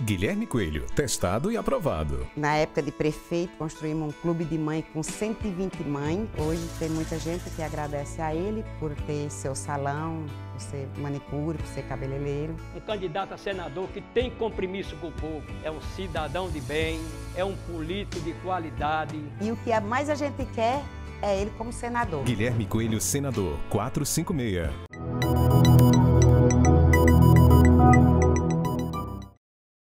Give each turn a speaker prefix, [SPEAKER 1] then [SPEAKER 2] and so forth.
[SPEAKER 1] Guilherme Coelho, testado e aprovado.
[SPEAKER 2] Na época de prefeito, construímos um clube de mãe com 120 mães. Hoje tem muita gente que agradece a ele por ter seu salão, por ser manicure, por ser cabeleireiro.
[SPEAKER 3] Um candidato a senador que tem compromisso com o povo, é um cidadão de bem, é um político de qualidade.
[SPEAKER 2] E o que mais a gente quer é ele como senador.
[SPEAKER 1] Guilherme Coelho, senador, 456.